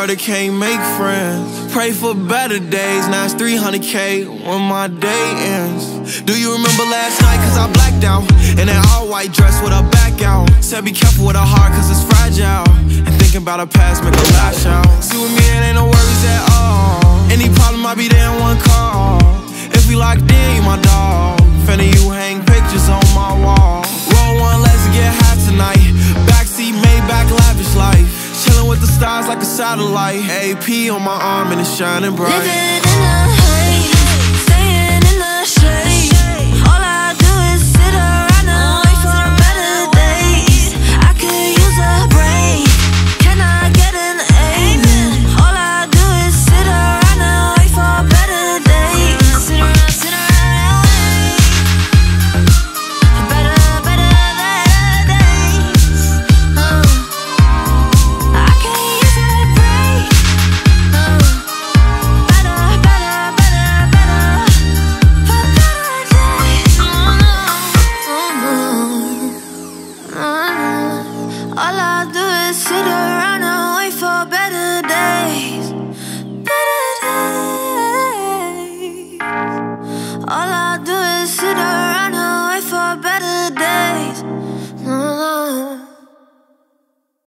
murder can't make friends. Pray for better days, now it's 300K when my day ends. Do you remember last night, cause I blacked out in that all-white dress with her back out. Said be careful with her heart cause it's fragile, and thinking about her past make her lash out. See with me it ain't no worries at all. Any problem I be there in one call. If we locked in, you my dog. Finna you hang pictures on my wall. Roll one, let's get high tonight. Backseat, Maybach, lavish life. Chillin' with the stars like a satellite. AP on my arm and it's shining bright.